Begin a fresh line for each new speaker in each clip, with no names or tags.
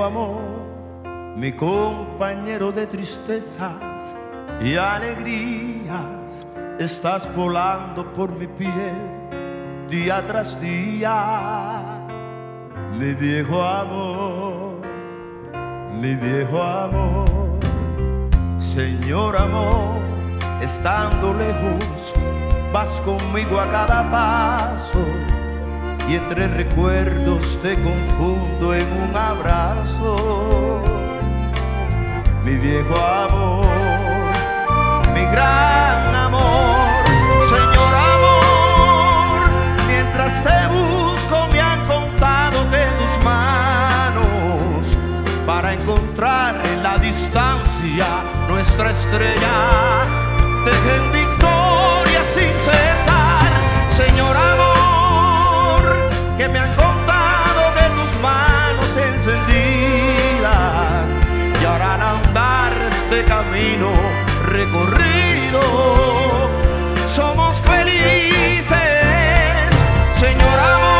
amor, mi compañero de tristezas y alegrías, estás volando por mi piel día tras día. Mi viejo amor, mi viejo amor, Señor amor, estando lejos, vas conmigo a cada paso, y entre recuerdos te confundo en un abrazo. Mi viejo amor, mi gran amor, Señor amor, mientras te busco me han contado que tus manos, para encontrar en la distancia nuestra estrella, tejen victoria sin cesar. Señor amor, que me han contado de tus manos encendidas, y harán andar este camino recorrido. Somos felices, Señor amor.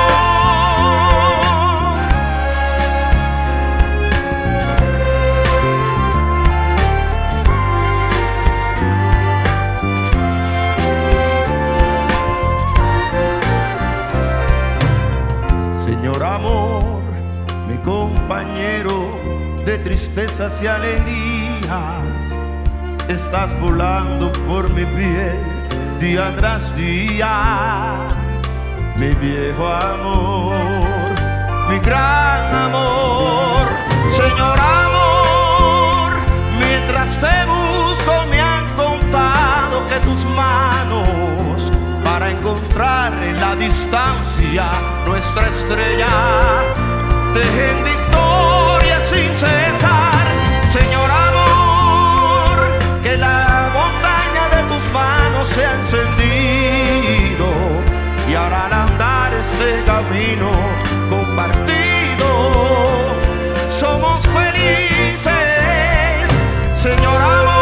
Señor amor, mi compañero de tristezas y alegrías, estás volando por mi piel día tras día. Mi viejo amor, mi gran amor, Señor amor, mientras te busco me han contado que tus manos, para encontrar en la distancia nuestra estrella, tejen victoria sin cesar. Señor amor, que la montaña de tus manos se ha encendido y harán andar este camino compartido. Somos felices, Señor amor.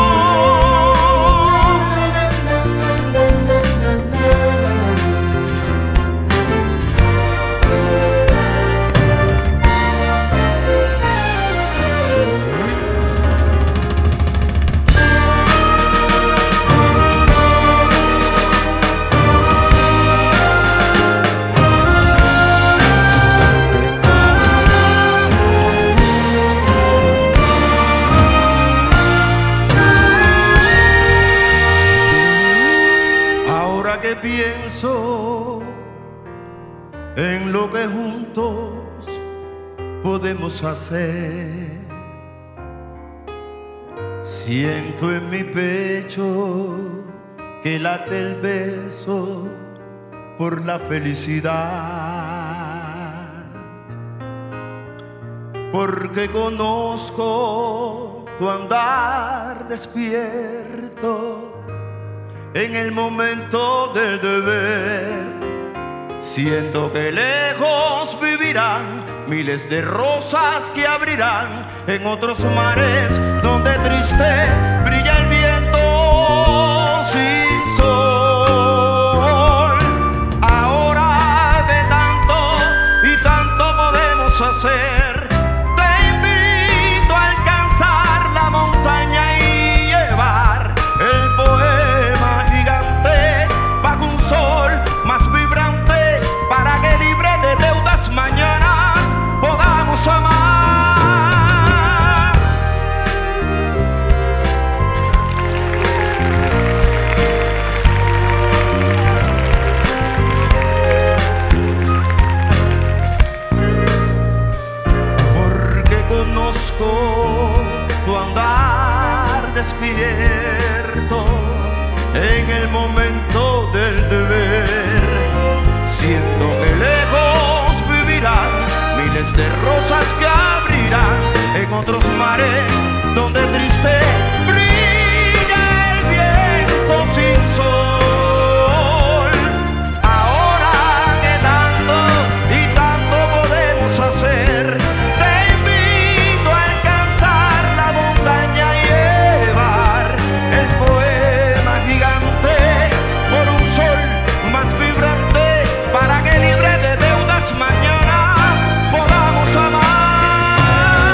Que pienso en lo que juntos podemos hacer, siento en mi pecho que late el beso por la felicidad, porque conozco tu andar despierto en el momento del deber. Siento que lejos vivirán miles de rosas que abrirán en otros mares donde triste brilla el viento sin sol. Ahora de tanto y tanto podemos hacer, te invito a alcanzar la montaña y llevar el poema gigante bajo un sol más vibrante, para que libre de deudas mañana podamos amar. Porque conozco tu andar despierto en el momento del deber. Siento que lejos vivirán miles de rosas que abrirán en otros mares donde triste brilla el viento sin sol. Ahora que tanto y tanto podemos hacer, te invito a alcanzar la montaña y llevar el poema gigante por un sol más vibrante, para que libre de deudas mañana podamos amar.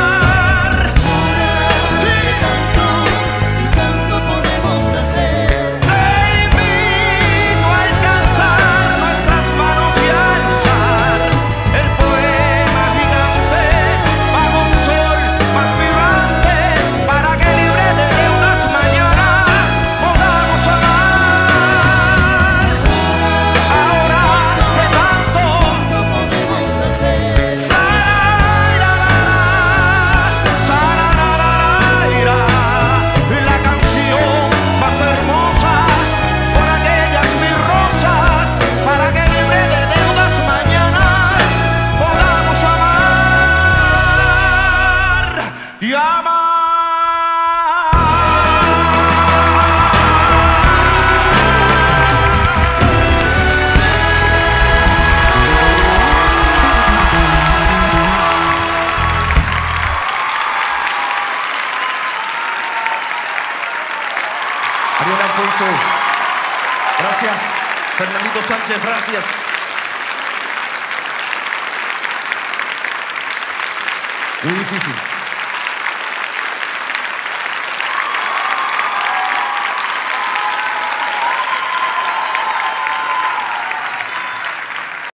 Alfonso. Gracias. Fernandito Sánchez, gracias. Muy difícil.